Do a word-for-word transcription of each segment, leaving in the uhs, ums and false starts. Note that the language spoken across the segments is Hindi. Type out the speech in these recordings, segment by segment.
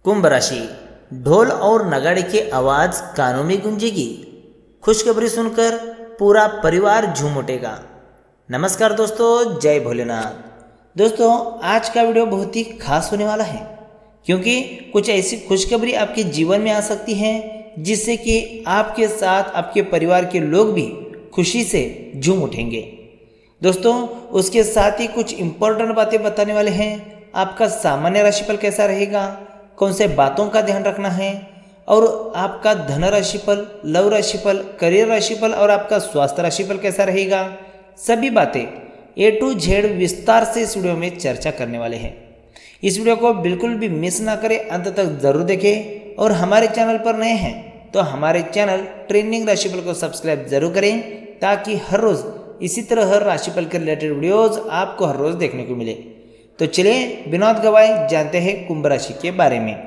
कुंभ राशि, ढोल और नगाड़े की आवाज कानों में गूंजेगी। खुशखबरी सुनकर पूरा परिवार झूम उठेगा। नमस्कार दोस्तों, जय भोलेनाथ। दोस्तों, आज का वीडियो बहुत ही खास होने वाला है, क्योंकि कुछ ऐसी खुशखबरी आपके जीवन में आ सकती है जिससे कि आपके साथ आपके परिवार के लोग भी खुशी से झूम उठेंगे। दोस्तों, उसके साथ ही कुछ इंपॉर्टेंट बातें बताने वाले हैं। आपका सामान्य राशिफल कैसा रहेगा, कौन से बातों का ध्यान रखना है, और आपका धन राशिफल, लव राशिफल, करियर राशिफल और आपका स्वास्थ्य राशिफल कैसा रहेगा, सभी बातें ए टू जेड विस्तार से इस वीडियो में चर्चा करने वाले हैं। इस वीडियो को बिल्कुल भी मिस ना करें, अंत तक जरूर देखें। और हमारे चैनल पर नए हैं तो हमारे चैनल ट्रेंडिंग राशिफल को सब्सक्राइब जरूर करें, ताकि हर रोज इसी तरह हर राशिफल के रिलेटेड वीडियोज आपको हर रोज देखने को मिले। तो चलिए बिना गवाए जानते हैं कुंभ राशि के बारे में।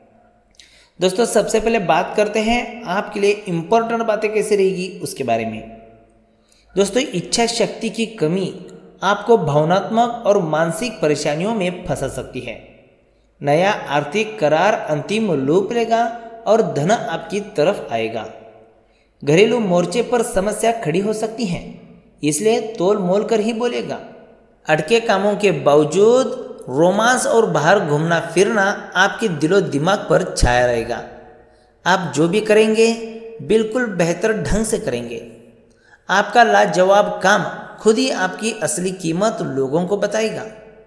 दोस्तों, सबसे पहले बात करते हैं आपके लिए इंपॉर्टेंट बातें कैसे रहेगी उसके बारे में। दोस्तों, इच्छा शक्ति की कमी आपको भावनात्मक और मानसिक परेशानियों में फंसा सकती है। नया आर्थिक करार अंतिम रूप लेगा और धन आपकी तरफ आएगा। घरेलू मोर्चे पर समस्या खड़ी हो सकती है, इसलिए तोल मोल कर ही बोलेगा। अटके कामों के बावजूद रोमांस और बाहर घूमना फिरना आपके दिलो दिमाग पर छाया रहेगा। आप जो भी करेंगे बिल्कुल बेहतर ढंग से करेंगे। आपका लाजवाब काम खुद ही आपकी असली कीमत लोगों को बताएगा।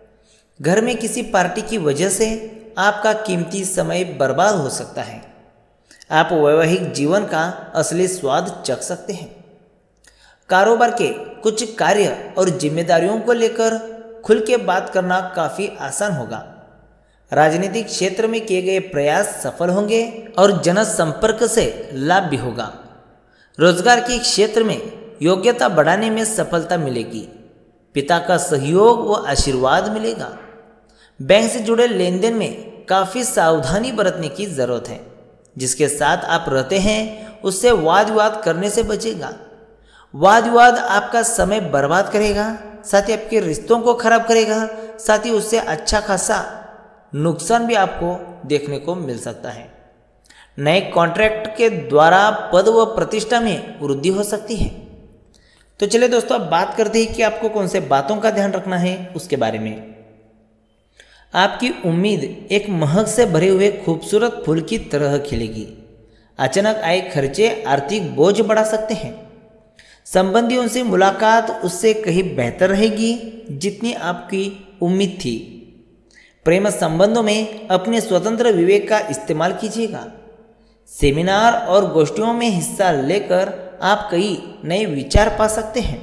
घर में किसी पार्टी की वजह से आपका कीमती समय बर्बाद हो सकता है। आप वैवाहिक जीवन का असली स्वाद चख सकते हैं। कारोबार के कुछ कार्य और जिम्मेदारियों को लेकर खुल के बात करना काफ़ी आसान होगा। राजनीतिक क्षेत्र में किए गए प्रयास सफल होंगे और जनसंपर्क से लाभ भी होगा। रोजगार के क्षेत्र में योग्यता बढ़ाने में सफलता मिलेगी। पिता का सहयोग व आशीर्वाद मिलेगा। बैंक से जुड़े लेन देन में काफ़ी सावधानी बरतने की ज़रूरत है। जिसके साथ आप रहते हैं उससे वाद विवाद करने से बचेगा। वाद विवाद आपका समय बर्बाद करेगा, साथ ही आपके रिश्तों को खराब करेगा, साथ ही उससे अच्छा खासा नुकसान भी आपको देखने को मिल सकता है। नए कॉन्ट्रैक्ट के द्वारा पद व प्रतिष्ठा में वृद्धि हो सकती है। तो चलिए दोस्तों, अब बात करते हैं कि आपको कौन से बातों का ध्यान रखना है उसके बारे में। आपकी उम्मीद एक महक से भरे हुए खूबसूरत फूल की तरह खिलेगी। अचानक आए खर्चे आर्थिक बोझ बढ़ा सकते हैं। संबंधियों से मुलाकात उससे कहीं बेहतर रहेगी जितनी आपकी उम्मीद थी। प्रेम संबंधों में अपने स्वतंत्र विवेक का इस्तेमाल कीजिएगा। सेमिनार और गोष्ठियों में हिस्सा लेकर आप कई नए विचार पा सकते हैं।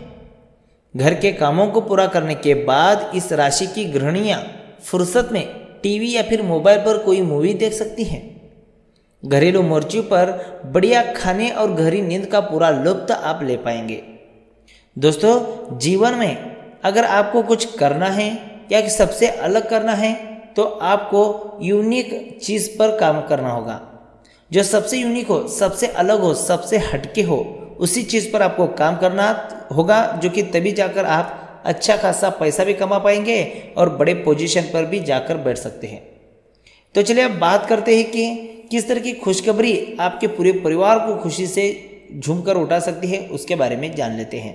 घर के कामों को पूरा करने के बाद इस राशि की गृहिणियां फुर्सत में टीवी या फिर मोबाइल पर कोई मूवी देख सकती हैं। घरेलू मोर्चे पर बढ़िया खाने और गहरी नींद का पूरा लुत्फ आप ले पाएंगे। दोस्तों, जीवन में अगर आपको कुछ करना है या सबसे अलग करना है तो आपको यूनिक चीज़ पर काम करना होगा। जो सबसे यूनिक हो, सबसे अलग हो, सबसे हटके हो, उसी चीज़ पर आपको काम करना होगा, जो कि तभी जाकर आप अच्छा खासा पैसा भी कमा पाएंगे और बड़े पोजीशन पर भी जाकर बैठ सकते हैं। तो चलिए अब बात करते हैं कि किस तरह की खुशखबरी आपके पूरे परिवार को खुशी से झूमकर उठा सकती है, उसके बारे में जान लेते हैं।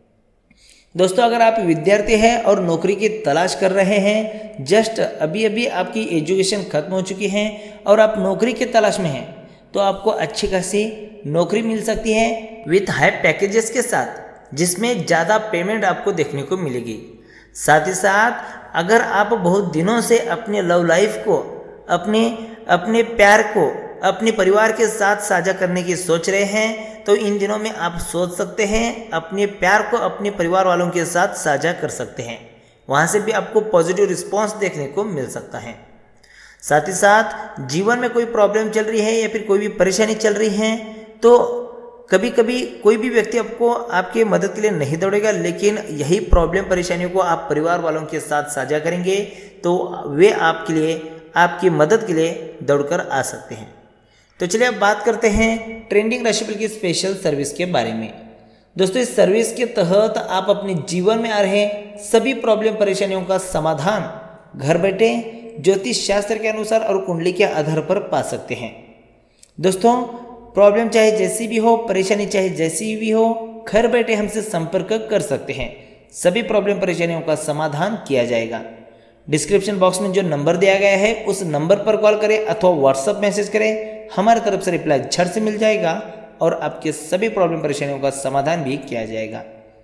दोस्तों, अगर आप विद्यार्थी हैं और नौकरी की तलाश कर रहे हैं, जस्ट अभी अभी आपकी एजुकेशन खत्म हो चुकी है और आप नौकरी की तलाश में हैं, तो आपको अच्छी खासी नौकरी मिल सकती है विथ हाई पैकेजेस के साथ, जिसमें ज़्यादा पेमेंट आपको देखने को मिलेगी। साथ ही साथ अगर आप बहुत दिनों से अपने लव लाइफ को, अपने अपने प्यार को अपने परिवार के साथ साझा करने की सोच रहे हैं, तो इन दिनों में आप सोच सकते हैं अपने प्यार को अपने परिवार वालों के साथ साझा कर सकते हैं। वहाँ से भी आपको पॉजिटिव रिस्पॉन्स देखने को मिल सकता है। साथ ही साथ जीवन में कोई प्रॉब्लम चल रही है या फिर कोई भी परेशानी चल रही है, तो कभी कभी कोई भी व्यक्ति आपको आपके मदद के लिए नहीं दौड़ेगा, लेकिन यही प्रॉब्लम परेशानियों को आप परिवार वालों के साथ साझा करेंगे तो वे आपके लिए, आपकी मदद के लिए दौड़कर आ सकते हैं। तो चलिए अब बात करते हैं ट्रेंडिंग राशिफल की स्पेशल सर्विस के बारे में। दोस्तों, इस सर्विस के तहत आप अपने जीवन में आ रहे सभी प्रॉब्लम परेशानियों का समाधान घर बैठे ज्योतिष शास्त्र के अनुसार और कुंडली के आधार पर पा सकते हैं। दोस्तों, प्रॉब्लम चाहे जैसी भी हो, परेशानी चाहे जैसी भी हो, घर बैठे हमसे संपर्क कर सकते हैं। सभी प्रॉब्लम परेशानियों का समाधान किया जाएगा। डिस्क्रिप्शन बॉक्स में जो नंबर दिया गया है उस नंबर पर कॉल करें अथवा व्हाट्सएप मैसेज करें, हमारी तरफ से रिप्लाई झट से मिल जाएगा और आपके सभी प्रॉब्लम परेशानियों का समाधान भी किया जाएगा।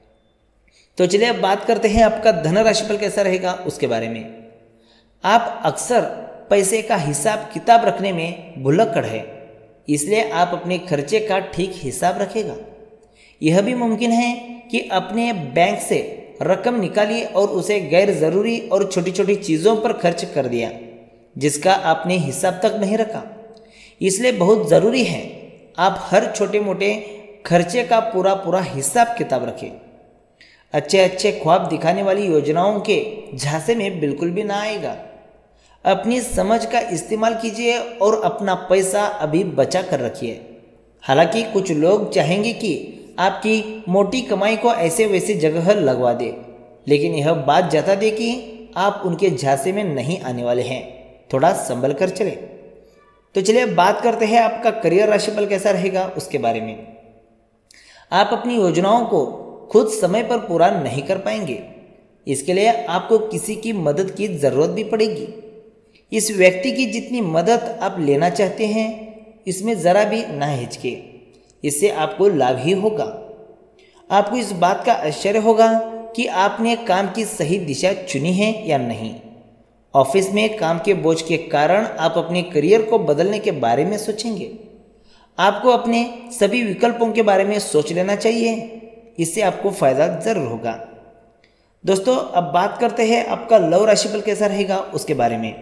तो चलिए अब बात करते हैं आपका धन राशिफल कैसा रहेगा उसके बारे में। आप अक्सर पैसे का हिसाब किताब रखने में भुलक्कड़ है, इसलिए आप अपने खर्चे का ठीक हिसाब रखेगा। यह भी मुमकिन है कि अपने बैंक से रकम निकाली और उसे गैर ज़रूरी और छोटी छोटी चीज़ों पर खर्च कर दिया, जिसका आपने हिसाब तक नहीं रखा। इसलिए बहुत ज़रूरी है आप हर छोटे मोटे खर्चे का पूरा पूरा हिसाब किताब रखें। अच्छे अच्छे ख्वाब दिखाने वाली योजनाओं के झांसे में बिल्कुल भी ना आएगा। अपनी समझ का इस्तेमाल कीजिए और अपना पैसा अभी बचा कर रखिए। हालांकि कुछ लोग चाहेंगे कि आपकी मोटी कमाई को ऐसे वैसे जगह लगवा दे, लेकिन यह बात जता दे कि आप उनके झांसे में नहीं आने वाले हैं। थोड़ा संभल कर चले। तो चलिए अब बात करते हैं आपका करियर राशिफल कैसा रहेगा उसके बारे में। आप अपनी योजनाओं को खुद समय पर पूरा नहीं कर पाएंगे, इसके लिए आपको किसी की मदद की ज़रूरत भी पड़ेगी। इस व्यक्ति की जितनी मदद आप लेना चाहते हैं इसमें ज़रा भी ना हिचके, इससे आपको लाभ ही होगा। आपको इस बात का आश्चर्य होगा कि आपने काम की सही दिशा चुनी है या नहीं। ऑफिस में काम के बोझ के कारण आप अपने करियर को बदलने के बारे में सोचेंगे। आपको अपने सभी विकल्पों के बारे में सोच लेना चाहिए, इससे आपको फायदा जरूर होगा। दोस्तों, अब बात करते हैं आपका लव राशिफल कैसा रहेगा उसके बारे में।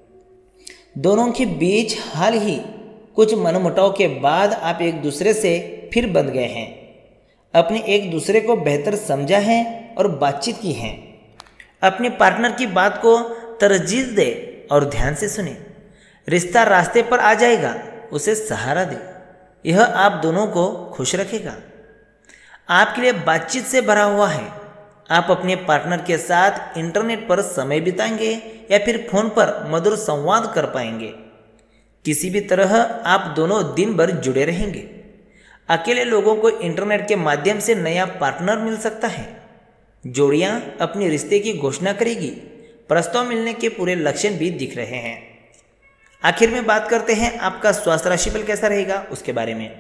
दोनों के बीच हाल ही कुछ मनमुटाव के बाद आप एक दूसरे से फिर बंध गए हैं। अपने एक दूसरे को बेहतर समझा है और बातचीत की है। अपने पार्टनर की बात को तरजीह दे और ध्यान से सुने। रिश्ता रास्ते पर आ जाएगा, उसे सहारा दे। यह आप दोनों को खुश रखेगा। आपके लिए बातचीत से भरा हुआ है। आप अपने पार्टनर के साथ इंटरनेट पर समय बिताएंगे या फिर फोन पर मधुर संवाद कर पाएंगे। किसी भी तरह आप दोनों दिन भर जुड़े रहेंगे। अकेले लोगों को इंटरनेट के माध्यम से नया पार्टनर मिल सकता है। जोड़ियां अपने रिश्ते की घोषणा करेगी। प्रस्ताव मिलने के पूरे लक्षण भी दिख रहे हैं। आखिर में बात करते हैं आपका स्वास्थ्य राशिफल कैसा रहेगा उसके बारे में।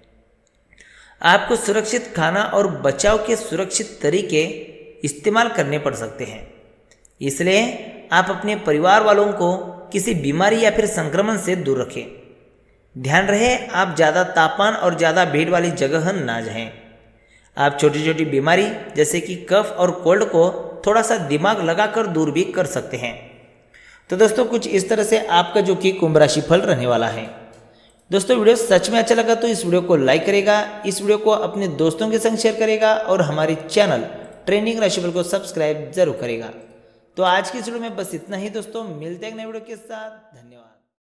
आपको सुरक्षित खाना और बचाव के सुरक्षित तरीके इस्तेमाल करने पड़ सकते हैं, इसलिए आप अपने परिवार वालों को किसी बीमारी या फिर संक्रमण से दूर रखें। ध्यान रहे आप ज़्यादा तापमान और ज़्यादा भीड़ वाली जगह ना जाएं। आप छोटी छोटी बीमारी जैसे कि कफ और कोल्ड को थोड़ा सा दिमाग लगाकर दूर भी कर सकते हैं। तो दोस्तों, कुछ इस तरह से आपका जो कि कुंभ राशि फल रहने वाला है। दोस्तों, वीडियो सच में अच्छा लगा तो इस वीडियो को लाइक करेगा, इस वीडियो को अपने दोस्तों के संग शेयर करेगा और हमारे चैनल ट्रेंडिंग राशिफल को सब्सक्राइब जरूर करेगा। तो आज की इस वीडियो में बस इतना ही दोस्तों। मिलते हैं नए वीडियो के साथ। धन्यवाद।